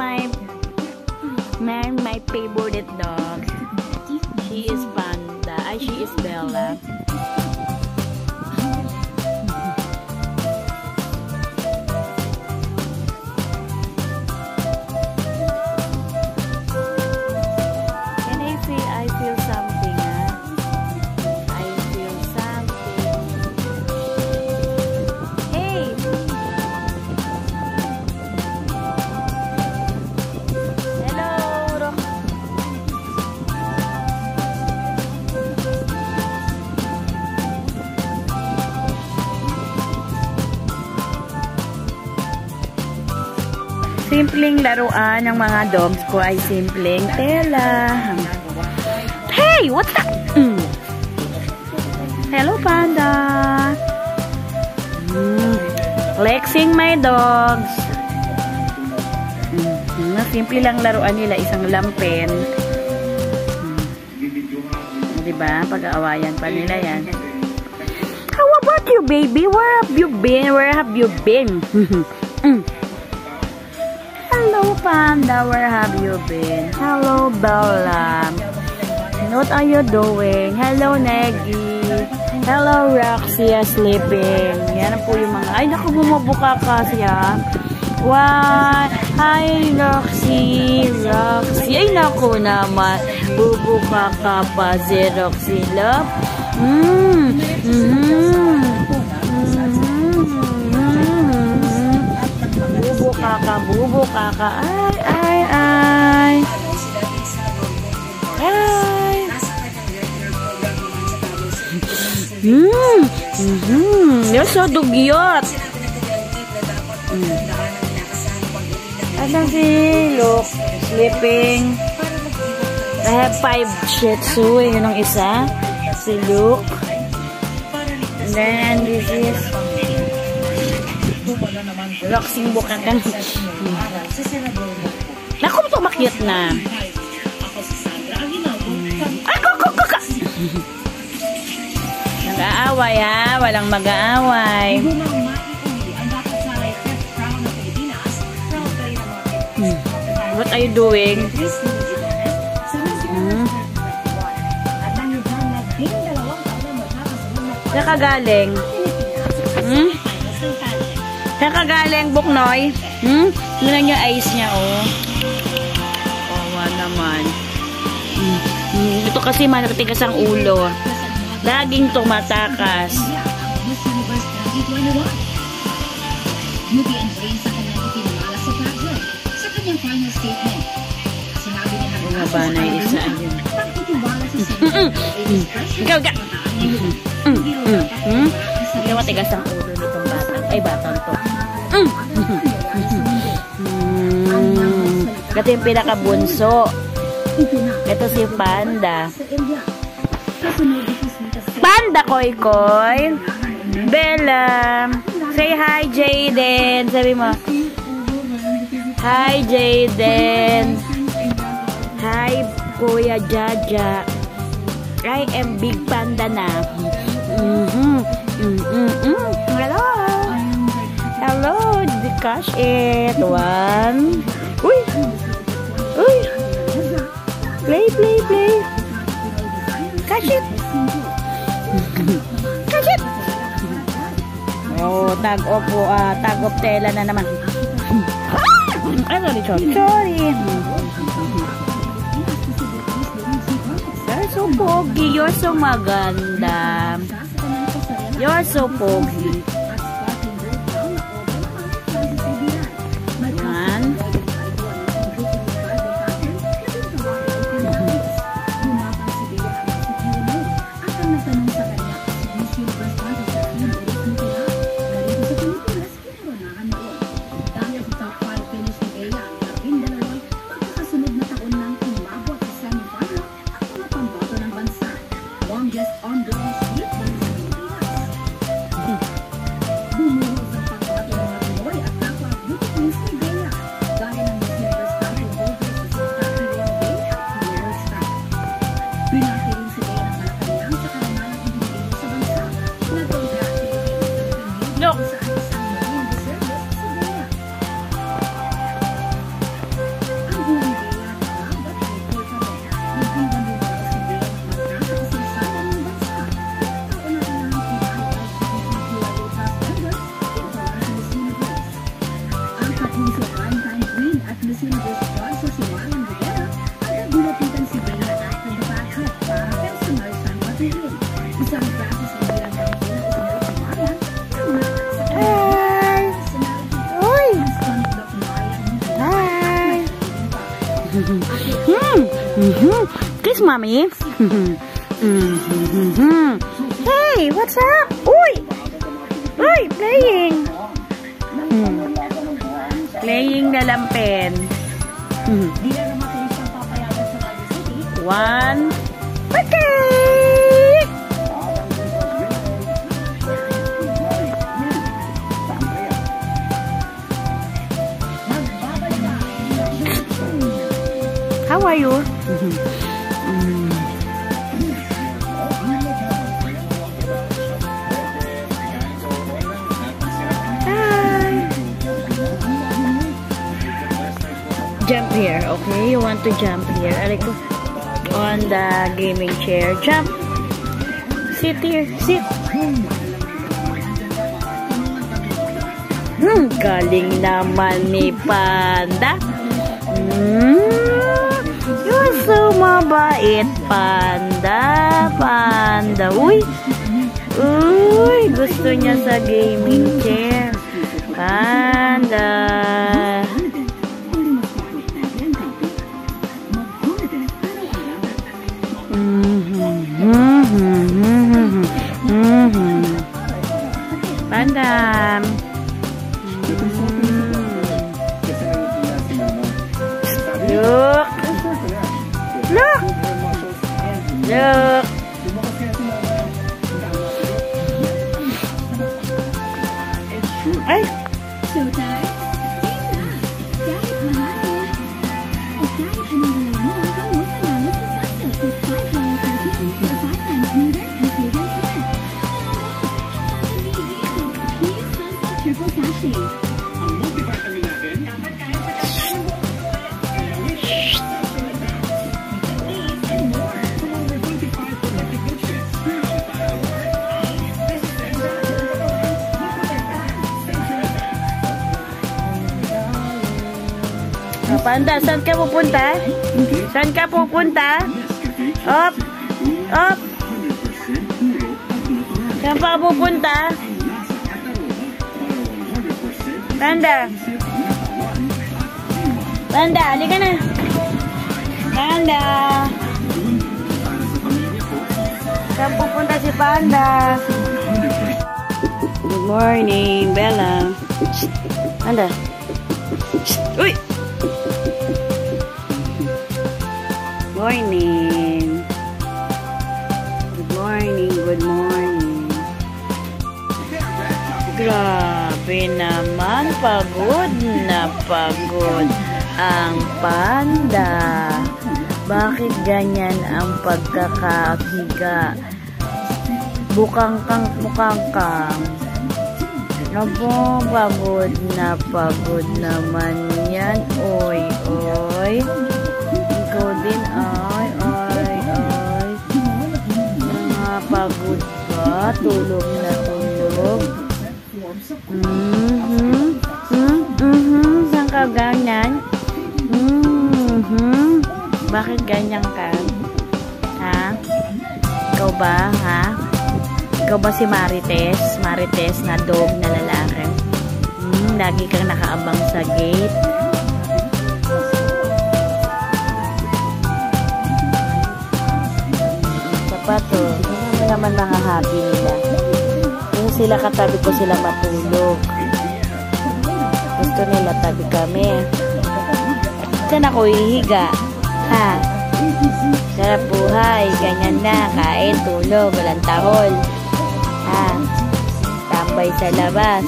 my favorite dog. She is Panda. She is Bella. Simpleng laruan ng mga dogs ko ay simpleng tela. Hey! What's that? Hello, Panda! Flexing my dogs. Simple lang laruan nila. Isang lampin. Diba? Pag-aawayan pa nila yan. How about you, baby? Where have you been? Where have you been? Hello, Panda. Where have you been? Hello, Bella. What are you doing? Hello, Neggy. Hello, Roxy. Sleeping. Yan po yung mga... Ay, naku, bumubuka ka siya. Why? Hi, Roxy. Roxy. Ay, naku naman. Bubuka ka pa si Roxy, love. Bubuka ka. Ay. Ay. You're so dugyot. Asan si Luke? Sleeping. I have 5 Shih Tzu. Yun ang isa. Si Luke. And then this is Roxing bukakan. Naku, tumakyat na. Nag-aaway ha. Walang mag-aaway. What are you doing? Saan ka galing? Saan ka galing, Buknoy? Tingnan yung eyes niya, oh. Owa naman. Ito kasi manatigas ang ulo. Laging tumatakas. Bumaba na yung isa. Ikaw. Hindi matigas ang ulo nitong batang. Ay, batang to. Ito yung pinakabunso. Ito si Panda. Panda, Koy. Bella. Say hi, Jaden. Sabi mo. Hi, Jaden. Hi, Kuya Jaja. I am Big Panda na. Hello. Hello. Cash it. 1. Uy. Play. Cash it. Oh, tag of tela na naman. Sorry. You're so pogi. You're so maganda. You're so pogi. Kiss mommy. Hey, what's up? Uy! Uy, playing. Playing na lampen. One. Okay. How are you? Jump here, okay? You want to jump here? On the gaming chair. Jump. Sit here. Sit. Galing naman ni Panda. You're so mabait, Panda. Panda. Uy. Uy. Gusto niya sa gaming chair. Panda. Panda. Look. Look. Look. Ay. Panda, saan ka pupunta? Saan ka pupunta? Up! Up! Saan pa pupunta? Panda! Panda, halika na! Panda! Saan pupunta si Panda? Good morning, Bella. Panda! Uy! Morning. Good morning, good morning. Grabe naman, pagod na pagod ang Panda. Bakit ganyan ang pagkakahiga? Bukangkang. Abo, pagod naman yan. Oy, oy. Ikaw din, ay. Pagod ba? Tulog na tulog. Saan ka ganyan? Bakit ganyan ka? Ha? Ikaw ba? Ha? Ikaw ba si Marites? Marites na dog na lalaki? Lagi kang nakaabang sa gate. Sapato. Ano naman mga hobby nila? Yung sila katabi ko sila matulog. Gusto nila tabi kami. Saan ako hihiga? Ha? Sarap buhay. Ganyan na. Kain, tulog, walang tahol. Ha? Tambay sa labas.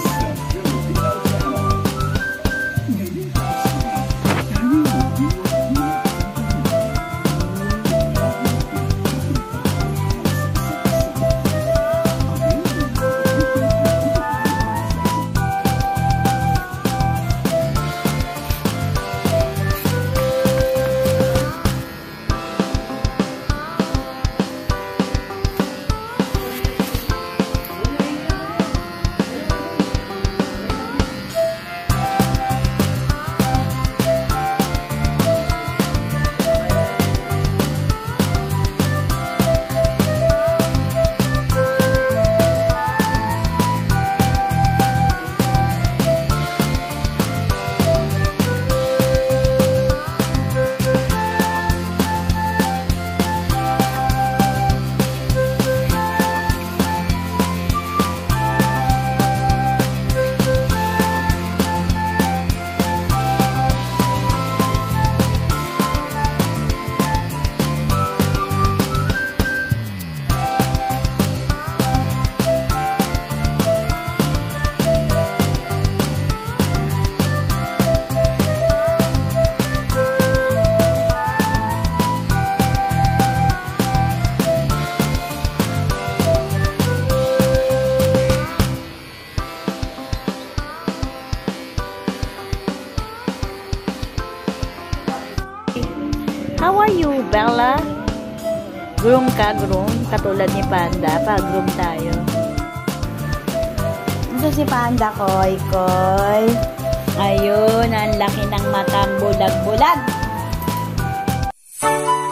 How are you, Bella? Groom ka, groom? Katulad ni Panda, pag-groom tayo. Ito si Panda, Koy, Koy. Ayun, ang laki ng matang bulag-bulag.